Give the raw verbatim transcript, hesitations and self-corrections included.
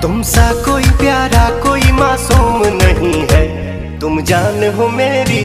तुम सा कोई प्यारा कोई मासूम नहीं है, तुम जान हो मेरी।